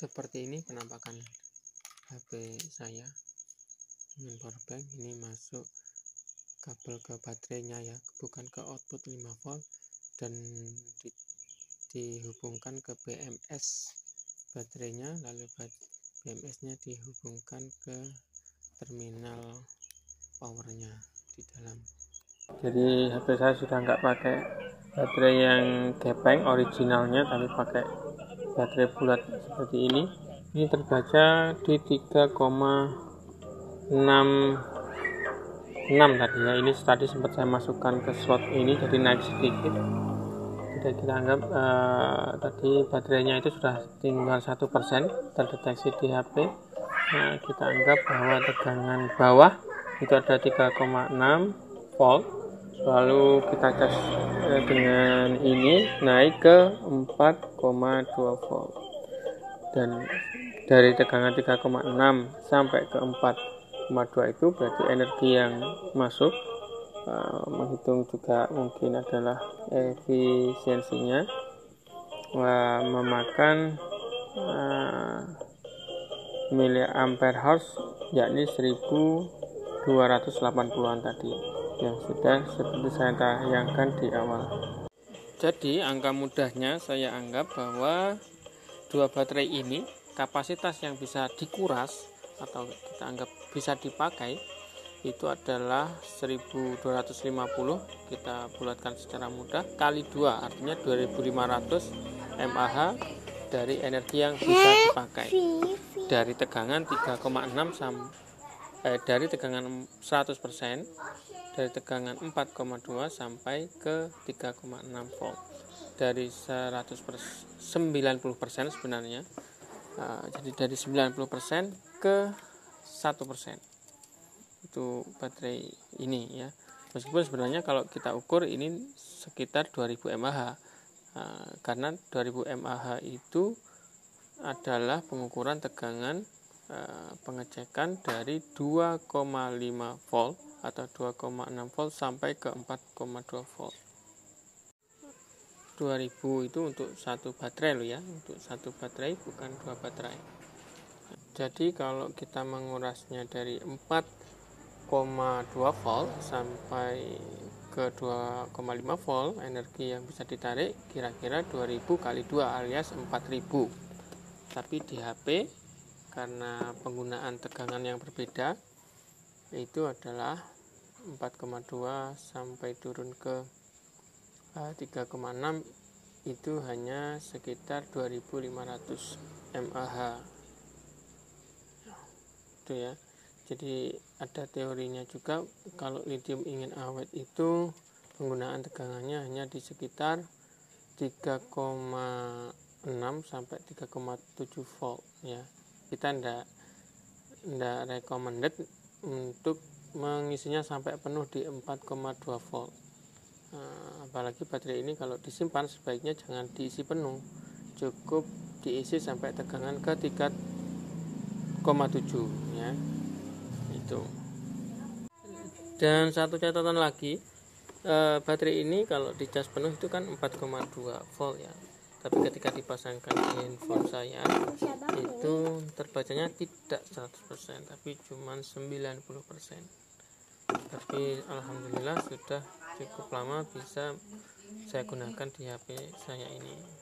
Seperti ini penampakan HP saya dengan powerbank. Ini masuk kabel ke baterainya ya, bukan ke output 5 volt, dan dihubungkan ke BMS baterainya, lalu BMS-nya dihubungkan ke terminal powernya di dalam. Jadi HP saya sudah nggak pakai baterai yang gepeng originalnya, tapi pakai baterai bulat seperti ini. Ini terbaca di 3,66 tadi ya. Ini tadi sempat saya masukkan ke slot ini, jadi naik sedikit. Jadi kita anggap tadi baterainya itu sudah tinggal 1% terdeteksi di HP. Nah, kita anggap bahwa tegangan bawah itu ada 3,6 volt. Lalu kita cas dengan ini naik ke 4,2 volt. Dan dari tegangan 3,6 sampai ke 4,2 itu berarti energi yang masuk. Menghitung juga mungkin adalah efisiensinya memakan miliampere hours, yakni 1280-an tadi yang sudah seperti saya tayangkan di awal. Jadi angka mudahnya saya anggap bahwa dua baterai ini kapasitas yang bisa dikuras atau kita anggap bisa dipakai itu adalah 1250, kita bulatkan secara mudah, kali 2 artinya 2500 mAh dari energi yang bisa dipakai dari tegangan 3,6 dari tegangan 100%, dari tegangan 4,2 sampai ke 3,6 volt, dari 90% sebenarnya. Jadi dari 90% ke 1% itu baterai ini ya. Meskipun sebenarnya kalau kita ukur ini sekitar 2000 mAh, karena 2000 mAh itu adalah pengukuran tegangan pengecekan dari 2,5 volt atau 2,6 volt sampai ke 4,2 volt. 2000 itu untuk satu baterai loh ya, untuk satu baterai bukan dua baterai. Jadi kalau kita mengurasnya dari 4,2 volt sampai ke 2,5 volt, energi yang bisa ditarik kira-kira 2000 kali 2 alias 4000. Tapi di HP karena penggunaan tegangan yang berbeda, itu adalah 4,2 sampai turun ke 3,6 itu hanya sekitar 2500 mAh itu ya. Jadi ada teorinya juga, kalau lithium ingin awet itu penggunaan tegangannya hanya di sekitar 3,6 sampai 3,7 volt ya. Kita ndak recommended untuk mengisinya sampai penuh di 4,2 volt. Apalagi baterai ini kalau disimpan sebaiknya jangan diisi penuh, cukup diisi sampai tegangan ke 3,7 ya. Itu. Dan satu catatan lagi, baterai ini kalau dicas penuh itu kan 4,2 volt ya. Tapi ketika dipasangkan di handphone saya itu terbacanya tidak 100%, tapi cuma 90%. Tapi alhamdulillah sudah cukup lama bisa saya gunakan di HP saya ini.